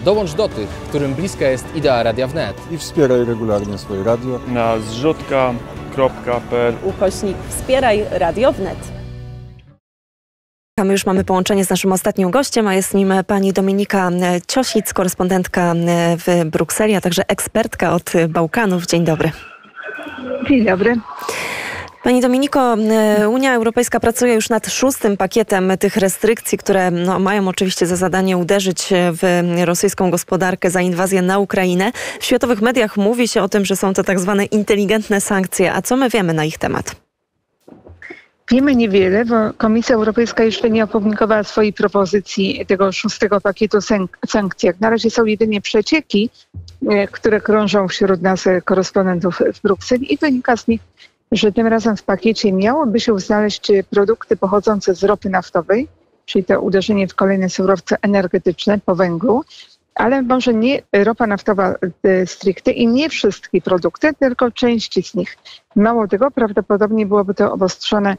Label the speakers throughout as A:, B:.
A: Dołącz do tych, którym bliska jest idea Radia Wnet.
B: I wspieraj regularnie swoje radio
C: na zrzutka.pl
D: /wspieraj Radio Wnet. My już mamy połączenie z naszym ostatnim gościem, a jest nim pani Dominika Ciosic, korespondentka w Brukseli, a także ekspertka od Bałkanów. Dzień dobry.
E: Dzień dobry.
D: Pani Dominiko, Unia Europejska pracuje już nad 6. pakietem tych restrykcji, które mają oczywiście za zadanie uderzyć w rosyjską gospodarkę za inwazję na Ukrainę. W światowych mediach mówi się o tym, że są to tak zwane inteligentne sankcje. A co my wiemy na ich temat?
E: Wiemy niewiele, bo Komisja Europejska jeszcze nie opublikowała swojej propozycji tego 6. pakietu sankcji. Jak na razie są jedynie przecieki, które krążą wśród nas korespondentów w Brukseli i wynika z nich, że tym razem w pakiecie miałoby się znaleźć produkty pochodzące z ropy naftowej, czyli to uderzenie w kolejne surowce energetyczne po węglu, ale może nie ropa naftowa stricte i nie wszystkie produkty, tylko części z nich. Mało tego, prawdopodobnie byłoby to obostrzone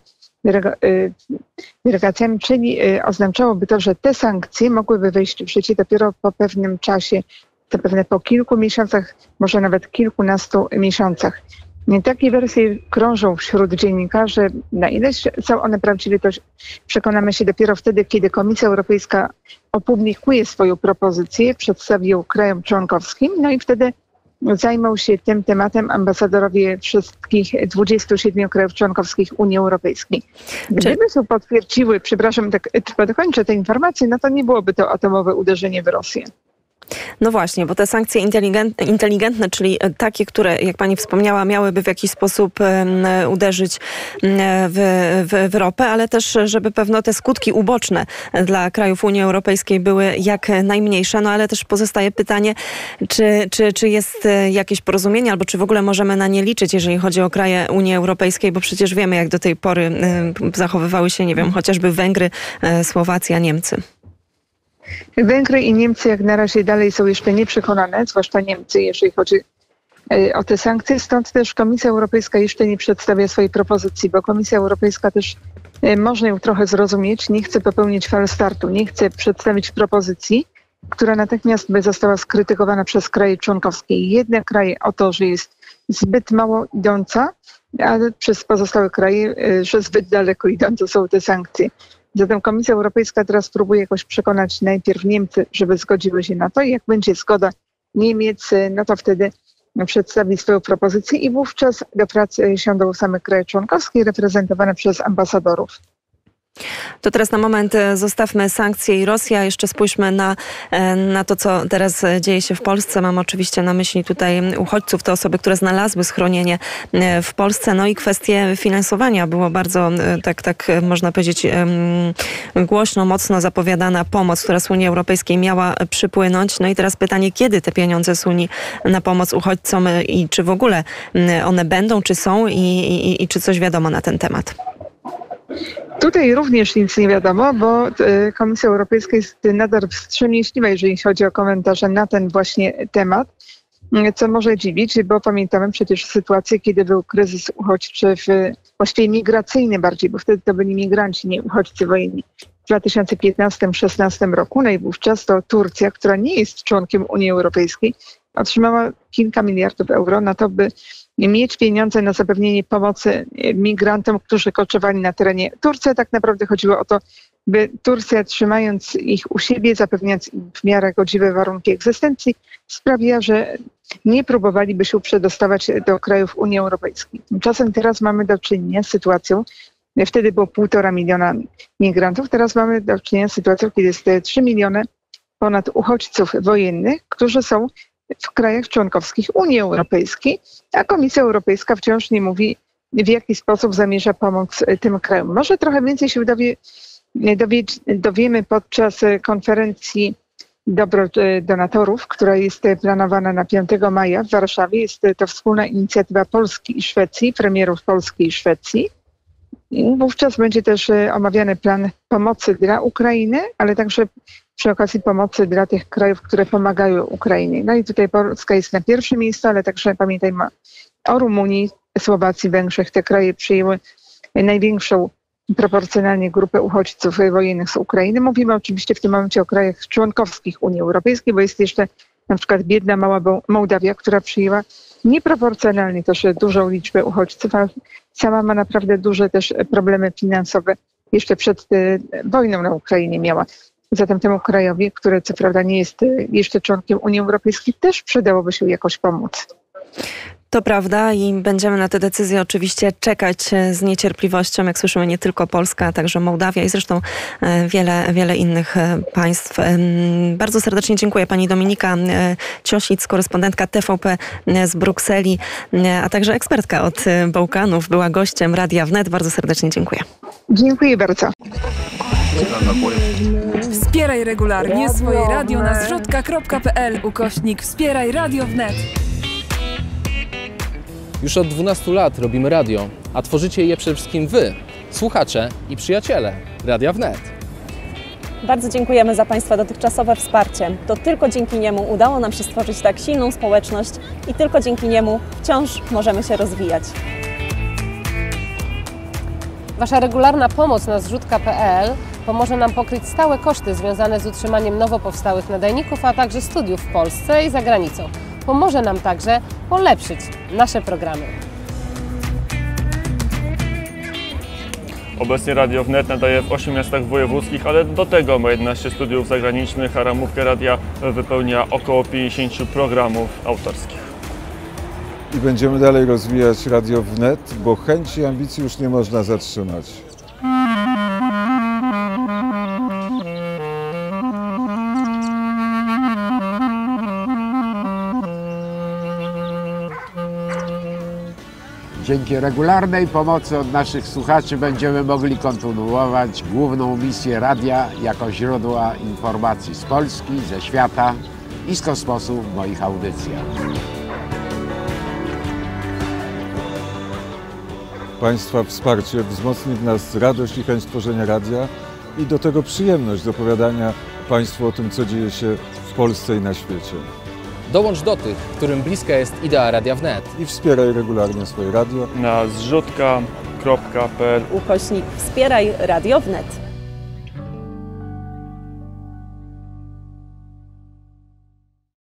E: derogacjami, czyli oznaczałoby to, że te sankcje mogłyby wejść w życie dopiero po pewnym czasie, zapewne po kilku miesiącach, może nawet kilkunastu miesiącach. Takie wersje krążą wśród dziennikarzy. Na ile są one prawdziwe, to przekonamy się dopiero wtedy, kiedy Komisja Europejska opublikuje swoją propozycję, przedstawi ją krajom członkowskim, no i wtedy zajmą się tym tematem ambasadorowie wszystkich 27 krajów członkowskich Unii Europejskiej. Gdyby się potwierdziły, przepraszam, tak tylko dokończę tę informację, no to nie byłoby to atomowe uderzenie w Rosję.
D: No właśnie, bo te sankcje inteligentne, czyli takie, które, jak pani wspomniała, miałyby w jakiś sposób uderzyć w ropę, ale też, żeby pewno te skutki uboczne dla krajów Unii Europejskiej były jak najmniejsze. No ale też pozostaje pytanie, czy jest jakieś porozumienie, albo czy w ogóle możemy na nie liczyć, jeżeli chodzi o kraje Unii Europejskiej, bo przecież wiemy, jak do tej pory zachowywały się, nie wiem, chociażby Węgry, Słowacja, Niemcy.
E: Węgry i Niemcy jak na razie dalej są jeszcze nieprzekonane, zwłaszcza Niemcy, jeżeli chodzi o te sankcje. Stąd też Komisja Europejska jeszcze nie przedstawia swojej propozycji, bo Komisja Europejska też, można ją trochę zrozumieć, nie chce popełnić falstartu, nie chce przedstawić propozycji, która natychmiast by została skrytykowana przez kraje członkowskie. Jedne kraje o to, że jest zbyt mało idąca, a przez pozostałe kraje, że zbyt daleko idące są te sankcje. Zatem Komisja Europejska teraz próbuje jakoś przekonać najpierw Niemcy, żeby zgodziły się na to i jak będzie zgoda Niemiec, no to wtedy przedstawi swoją propozycję i wówczas do pracy siądą same kraje członkowskie reprezentowane przez ambasadorów.
D: To teraz na moment zostawmy sankcje i Rosję. Jeszcze spójrzmy na to, co teraz dzieje się w Polsce. Mam oczywiście na myśli tutaj uchodźców, te osoby, które znalazły schronienie w Polsce. No i kwestie finansowania. Było bardzo, tak można powiedzieć, głośno, mocno zapowiadana pomoc, która z Unii Europejskiej miała przypłynąć. No i teraz pytanie, kiedy te pieniądze z Unii na pomoc uchodźcom i czy w ogóle one będą, czy są i czy coś wiadomo na ten temat?
E: Tutaj również nic nie wiadomo, bo Komisja Europejska jest nadal wstrzemięźliwa, jeżeli chodzi o komentarze na ten właśnie temat, co może dziwić, bo pamiętamy przecież sytuację, kiedy był kryzys uchodźczy, właściwie migracyjny bardziej, bo wtedy to byli migranci, nie uchodźcy wojenni. W 2015-16 roku, no i wówczas to Turcja, która nie jest członkiem Unii Europejskiej, otrzymała kilka miliardów euro na to, by mieć pieniądze na zapewnienie pomocy migrantom, którzy koczowali na terenie Turcji. Tak naprawdę chodziło o to, by Turcja, trzymając ich u siebie, zapewniając im w miarę godziwe warunki egzystencji, sprawiła, że nie próbowaliby się przedostawać do krajów Unii Europejskiej. Tymczasem teraz mamy do czynienia z sytuacją, wtedy było 1,5 miliona migrantów, teraz mamy do czynienia z sytuacją, kiedy jest 3 miliony ponad uchodźców wojennych, którzy są w krajach członkowskich Unii Europejskiej, a Komisja Europejska wciąż nie mówi, w jaki sposób zamierza pomóc tym krajom. Może trochę więcej się dowiemy podczas konferencji donatorów, która jest planowana na 5 maja w Warszawie. Jest to wspólna inicjatywa Polski i Szwecji, premierów Polski i Szwecji. I wówczas będzie też omawiany plan pomocy dla Ukrainy, ale także przy okazji pomocy dla tych krajów, które pomagają Ukrainie. No i tutaj Polska jest na pierwszym miejscu, ale także pamiętajmy o Rumunii, Słowacji, Węgrzech. Te kraje przyjęły największą proporcjonalnie grupę uchodźców wojennych z Ukrainy. Mówimy oczywiście w tym momencie o krajach członkowskich Unii Europejskiej, bo jest jeszcze na przykład biedna mała Mołdawia, która przyjęła nieproporcjonalnie też dużą liczbę uchodźców, a sama ma naprawdę duże też problemy finansowe. Jeszcze przed wojną na Ukrainie miała. Zatem temu krajowi, który co prawda nie jest jeszcze członkiem Unii Europejskiej, też przydałoby się jakoś pomóc.
D: To prawda i będziemy na te decyzje oczywiście czekać z niecierpliwością. Jak słyszymy, nie tylko Polska, a także Mołdawia i zresztą wiele innych państw. Bardzo serdecznie dziękuję pani Dominika Ciosic, korespondentka TVP z Brukseli, a także ekspertka od Bałkanów. Była gościem Radia Wnet. Bardzo serdecznie dziękuję.
E: Dziękuję bardzo.
F: Wspieraj regularnie swoje radio na zrzutka.pl/wspieraj Radio Wnet.
A: Już od 12 lat robimy radio, a tworzycie je przede wszystkim Wy, słuchacze i przyjaciele Radia Wnet.
G: Bardzo dziękujemy za Państwa dotychczasowe wsparcie. To tylko dzięki niemu udało nam się stworzyć tak silną społeczność i tylko dzięki niemu wciąż możemy się rozwijać.
H: Wasza regularna pomoc na zrzutka.pl pomoże nam pokryć stałe koszty związane z utrzymaniem nowo powstałych nadajników, a także studiów w Polsce i za granicą. Pomoże nam także polepszyć nasze programy.
C: Obecnie Radio Wnet nadaje w 8 miastach wojewódzkich, ale do tego ma 11 studiów zagranicznych, a ramówkę radia wypełnia około 50 programów autorskich.
B: I będziemy dalej rozwijać Radio Wnet, bo chęci i ambicji już nie można zatrzymać.
I: Dzięki regularnej pomocy od naszych słuchaczy będziemy mogli kontynuować główną misję radia jako źródła informacji z Polski, ze świata i z kosmosu w moich audycjach.
B: Państwa wsparcie wzmocni w nas radość i chęć tworzenia radia i do tego przyjemność opowiadania Państwu o tym, co dzieje się w Polsce i na świecie.
A: Dołącz do tych, którym bliska jest idea Radia Wnet.
B: I wspieraj regularnie swoje radio
C: Na zrzutka.pl
G: /wspieraj Radio Wnet.